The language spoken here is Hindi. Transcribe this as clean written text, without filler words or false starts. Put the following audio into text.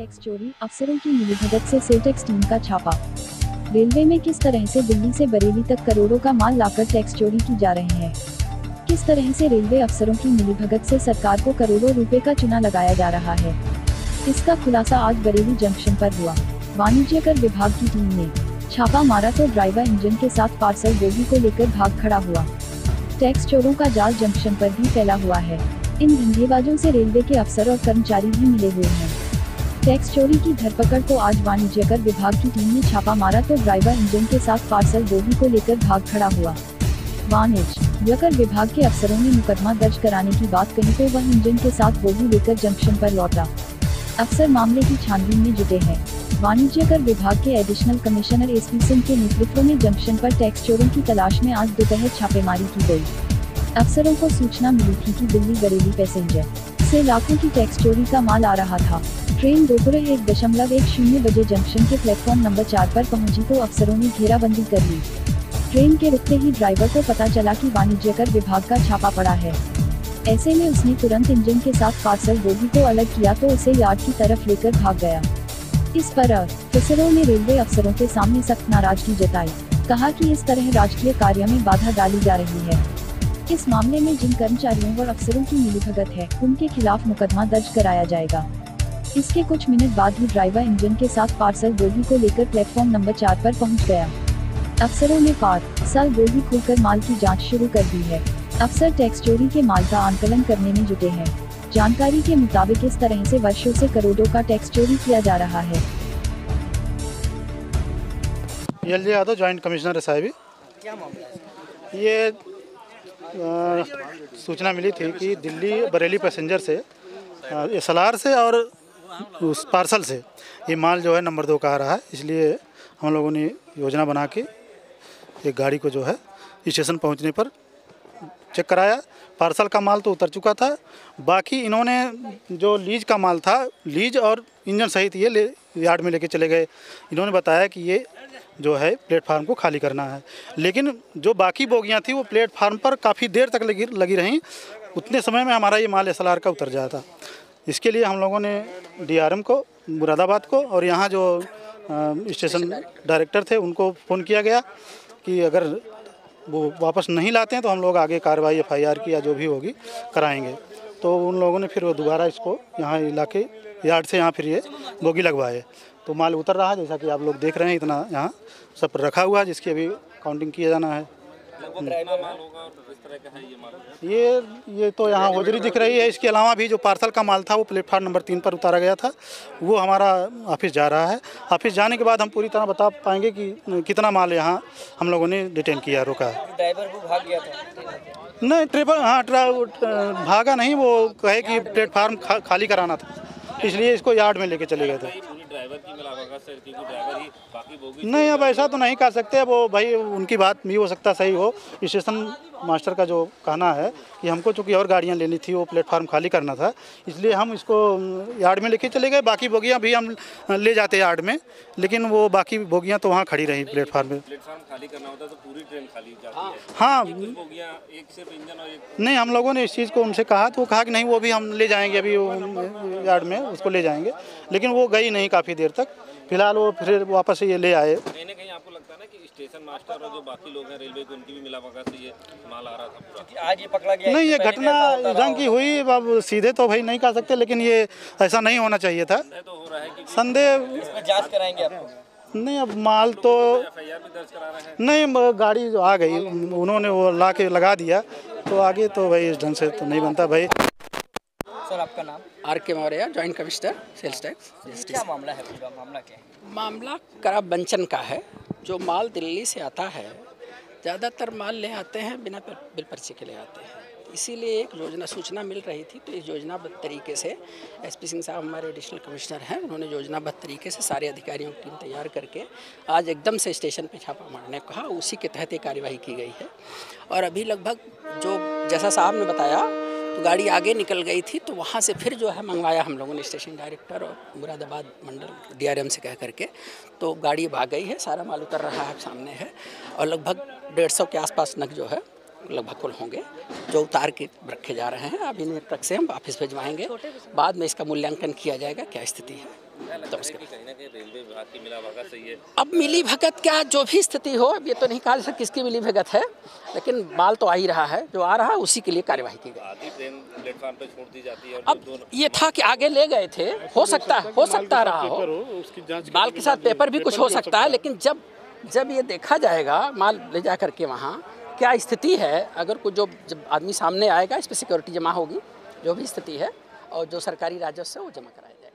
टैक्स चोरी, अफसरों की मिलीभगत से सेल टैक्स टीम का छापा। रेलवे में किस तरह से दिल्ली से बरेली तक करोड़ों का माल लाकर टैक्स चोरी की जा रही है। किस तरह से रेलवे अफसरों की मिलीभगत से सरकार को करोड़ों रुपए का चूना लगाया जा रहा है, इसका खुलासा आज बरेली जंक्शन पर हुआ। वाणिज्य कर विभाग की टीम ने छापा मारा तो ड्राइवर इंजन के साथ पार्सल बोगी को लेकर भाग खड़ा हुआ। टैक्स चोरों का जाल जंक्शन पर भी फैला हुआ है। इन धंधेबाजों से रेलवे के अफसर और कर्मचारी भी मिले हुए हैं। टैक्स चोरी की धरपकड़ को आज वाणिज्य कर विभाग की टीम ने छापा मारा तो ड्राइवर इंजन के साथ पार्सल बोगी को लेकर भाग खड़ा हुआ। वाणिज्य कर विभाग के अफसरों ने मुकदमा दर्ज कराने की बात कही तो वह इंजन के साथ बोगी लेकर जंक्शन पर लौटा। अफसर मामले की छानबीन में जुटे हैं। वाणिज्य कर विभाग के एडिशनल कमिश्नर एसपी सिंह के नेतृत्व में जंक्शन पर टैक्स चोरों की तलाश में आज दोपहर छापेमारी की गई। अफसरों को सूचना मिली थी कि दिल्ली बरेली पैसेंजर से लाखों की टैक्स चोरी का माल आ रहा था। ट्रेन दोपहर 1:10 बजे जंक्शन के प्लेटफॉर्म नंबर 4 पर पहुंची तो अफसरों ने घेराबंदी कर ली। ट्रेन के रुकते ही ड्राइवर को पता चला कि वाणिज्य कर विभाग का छापा पड़ा है। ऐसे में उसने तुरंत इंजन के साथ पार्सल बोगी को अलग किया तो उसे यार्ड की तरफ लेकर भाग गया। इस पर अफसरों ने रेलवे अफसरों के सामने सख्त नाराजगी जताई। कहा कि इस तरह राजकीय कार्य में बाधा डाली जा रही है। इस मामले में जिन कर्मचारियों और अफसरों की मिलीभगत है उनके खिलाफ मुकदमा दर्ज कराया जाएगा। इसके कुछ मिनट बाद ही ड्राइवर इंजन के साथ पार्सल बोगी को लेकर प्लेटफॉर्म नंबर 4 पर पहुंच गया। अफसरों ने पार्सल बोगी खोलकर माल की जांच शुरू कर दी है। अफसर टैक्स चोरी के माल का आंकलन करने में जुटे हैं। जानकारी के मुताबिक इस तरह से वर्षों से करोड़ों का टैक्स चोरी किया जा रहा है। L J Yadav, joint commissioner है साहिबी। क्या मामला है? ये सूचना मिली थी कि दिल्ली बरेली पैसेंजर से SLR से और उस पार्सल से ये माल जो है नंबर 2 का आ रहा है। इसलिए हम लोगों ने योजना बना के एक गाड़ी को जो है स्टेशन पहुंचने पर चेक कराया। पार्सल का माल तो उतर चुका था, बाकी इन्होंने जो लीज का माल था, लीज और इंजन सहित ये यार्ड में लेके चले गए। इन्होंने बताया कि ये जो है प्लेटफार्म को खाली करना है, लेकिन जो बाकी बोगियां थी वो प्लेटफार्म पर काफ़ी देर तक लगी रहीं। उतने समय में हमारा ये माल SLR का उतर जाता। इसके लिए हम लोगों ने DRM को, मुरादाबाद को और यहाँ जो स्टेशन डायरेक्टर थे उनको फ़ोन किया गया कि अगर वो वापस नहीं लाते हैं तो हम लोग आगे कार्रवाई FIR की या जो भी होगी कराएंगे। तो उन लोगों ने फिर वो दोबारा इसको यहाँ इलाके यार्ड से यहाँ फिर ये बोगी लगवाए। तो माल उतर रहा है, जैसा कि आप लोग देख रहे हैं। इतना यहाँ सब रखा हुआ है जिसकी अभी काउंटिंग किया जाना है। ये तो यहाँ होजरी दिख रही है। इसके अलावा भी जो पार्सल का माल था वो प्लेटफार्म नंबर 3 पर उतारा गया था। वो हमारा ऑफिस जा रहा है। ऑफिस जाने के बाद हम पूरी तरह बता पाएंगे कि कितना माल यहाँ हम लोगों ने डिटेन किया, रोका है। ड्राइवर को भाग गया था? नहीं, भागा नहीं, वो कहे कि प्लेटफार्म खाली कराना था, इसलिए इसको यार्ड में लेके चले गए थे। नहीं, अब ऐसा तो नहीं कर सकते। वो भाई उनकी बात भी हो सकता सही हो। स्टेशन मास्टर का जो कहना है कि हमको चूँकि और गाड़ियाँ लेनी थी, वो प्लेटफार्म खाली करना था, इसलिए हम इसको यार्ड में लेके चले गए। बाकी बोगियाँ भी हम ले जाते यार्ड में, लेकिन वो बाकी बोगियाँ तो वहाँ खड़ी रही प्लेटफार्म में। प्लेटफार्म खाली करना होता तो पूरी ट्रेन खाली जाती है। हाँ, बोगियाँ एक सिर्फ इंजन और एक नहीं, हम लोगों ने इस चीज़ को उनसे कहा तो वो कहा कि नहीं, वो भी हम ले जाएंगे, अभी यार्ड में उसको ले जाएंगे, लेकिन वो गई नहीं काफ़ी देर तक। फिलहाल वो फिर वापस से ये ले आए। कहीं ना कहीं आपको लगता है ना कि स्टेशन मास्टर और जो बाकी लोग हैं रेलवे के, उनकी भी मिलावट से ये माल आ रहा था पूरा? आज ये पकड़ा गया? नहीं, ये घटना रंग की हुई। अब सीधे तो भाई नहीं कर सकते, लेकिन ये ऐसा नहीं होना चाहिए था। तो हो रहा है कि संदेह इसमें जांच कराएंगे आप? नहीं, अब माल तो FIR भी दर्ज करा रहे हैं। नहीं, गाड़ी जो आ गई उन्होंने वो ला के लगा दिया, तो आगे तो भाई इस ढंग से तो नहीं बनता भाई। सर, आपका नाम? RK Maurya, joint commissioner sales tax. क्या मामला है? पूरा मामला क्या है? मामला कराब बंचन का है। जो माल दिल्ली से आता है, ज़्यादातर माल ले आते हैं बिना बिल पर्ची के ले आते हैं। इसीलिए एक योजना सूचना मिल रही थी, तो इस योजनाबद्ध तरीके से SP सिंह साहब हमारे एडिशनल कमिश्नर हैं, उन्होंने योजनाबद्ध तरीके से सारे अधिकारियों की टीम तैयार करके आज एकदम से स्टेशन पे छापा मारने को कहा। उसी के तहत ये कार्यवाही की गई है। और अभी लगभग जो जैसा साहब ने बताया, तो गाड़ी आगे निकल गई थी, तो वहाँ से फिर जो है मंगवाया हम लोगों ने स्टेशन डायरेक्टर और मुरादाबाद मंडल DRM से कह करके, तो गाड़ी भाग गई है। सारा माल उतर रहा है, सामने है। और लगभग 150 के आसपास नग जो है लगभग कुल होंगे जो उतार के रखे जा रहे हैं। अब इन्हें ट्रक से हम वापस भिजवाएंगे। बाद में इसका मूल्यांकन किया जाएगा क्या स्थिति है। लगता है कि कहीं ना कहीं रेलवे विभाग की मिलाभगत सही है? अब मिली भगत क्या, जो भी स्थिति हो, अब ये तो नहीं कहा जा सकता किसकी मिली भगत है, लेकिन माल तो आ ही रहा है, जो आ रहा है उसी के लिए कार्यवाही की गई। आधी ट्रेन प्लेटफार्म पे छोड़ दी जाती है और अब ये था कि आगे ले गए थे, हो सकता रहा हो, माल के साथ पेपर भी कुछ हो सकता है, लेकिन जब ये देखा जाएगा माल ले जा करके वहाँ क्या स्थिति है, अगर कुछ जब आदमी सामने आएगा, इस पर सिक्योरिटी जमा होगी, जो भी स्थिति है और जो सरकारी राजस्व है वो जमा कराया जाएगा।